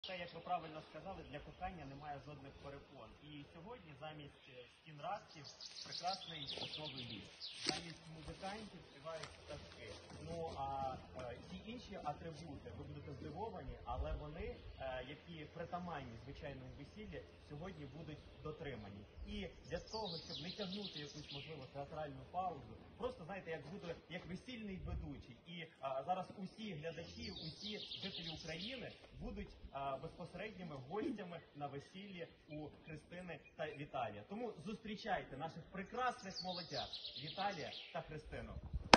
Те, як ви правильно сказали, для кохання немає жодних перепон. І сьогодні замість стін радків прекрасний сосновий ліс. Замість музикантів співають пташки. Ну а ті інші атрибути, ви будете здивовані, але вони, які притаманні звичайному весіллі, сьогодні будуть дотримані. І для того, щоб не тягнути якусь, можливо, театральну паузу, просто, знаєте, як буде, як весільний ведучий. І зараз усі глядачі, усі жителі України будуть безпосередніми гостями на весіллі у Христини та Віталія. Тому зустрічайте наших прекрасних молодят Віталія та Христину.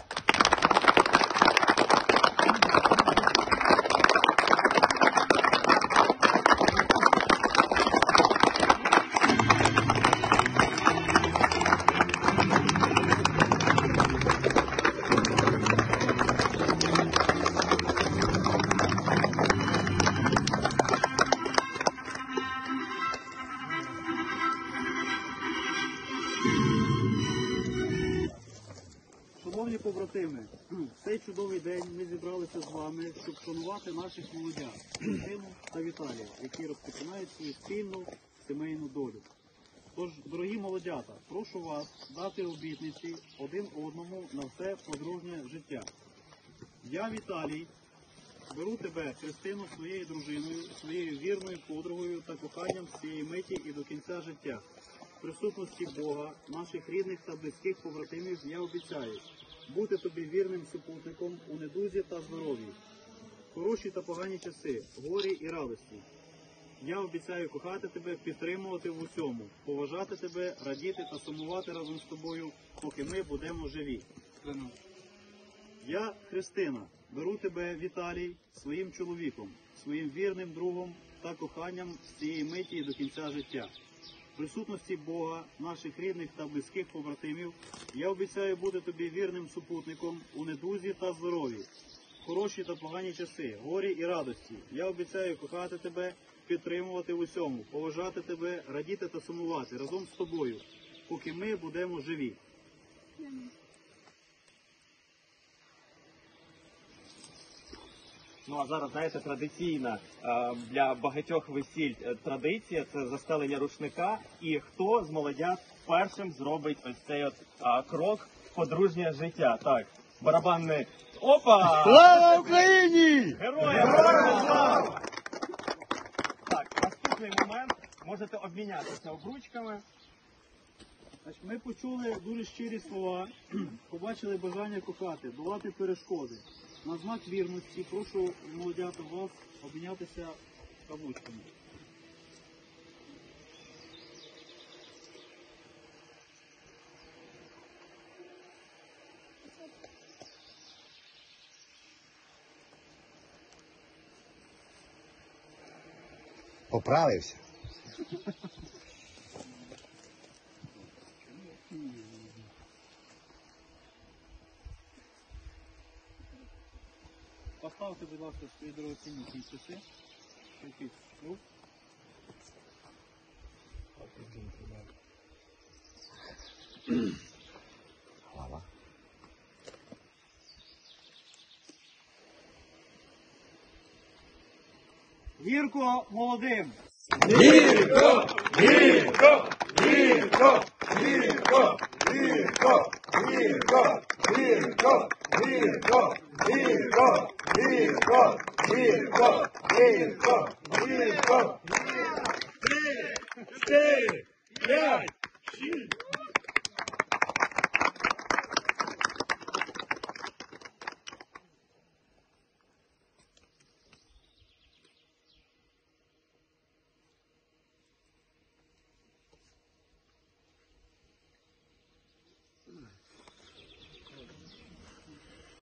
Шановні побратими, в цей чудовий день ми зібралися з вами, щоб шанувати наших молодят, Христину та Віталія, які розпочинають свою спільну сімейну долю. Тож, дорогі молодята, прошу вас дати обітниці один одному на все подружнє життя. Я, Віталій, беру тебе, Христину, своєю дружиною, своєю вірною подругою та коханням з цієї миті і до кінця життя. В присутності Бога, наших рідних та близьких побратимів, я обіцяю бути тобі вірним супутником у недузі та здоров'ї, хороші та погані часи, горі і радості. Я обіцяю кохати тебе, підтримувати в усьому, поважати тебе, радіти та сумувати разом з тобою, поки ми будемо живі. Я, Христина, беру тебе, Віталій, своїм чоловіком, своїм вірним другом та коханням з цієї миті і до кінця життя. В присутності Бога, наших рідних та близьких побратимів, я обіцяю бути тобі вірним супутником у недузі та здоров'ї, хороші та погані часи, горі і радості. Я обіцяю кохати тебе, підтримувати в усьому, поважати тебе, радіти та сумувати разом з тобою, поки ми будемо живі. Ну а зараз, знаєте, традиційна для багатьох весіль традиція – це застелення рушника. І хто з молодят першим зробить ось цей от крок в подружнє життя? Так, барабанний. Опа! Слава Україні! Героям слава! Так, наступний момент. Можете обмінятися обручками. Ми почули дуже щирі слова, побачили бажання кохати, долати перешкоди. На знак вірності прошу, молодята, вас обмінятися каблучками. Поправився. Поставте, будь ласка, свої дорогоцінні підписи. Слава. Гірко молодим! Гірко! Гірко! Гірко! Гірко! Гірко! Гірко! Гірко! Гірко! Гірко! Гірко! Гірко! Гірко! Гірко!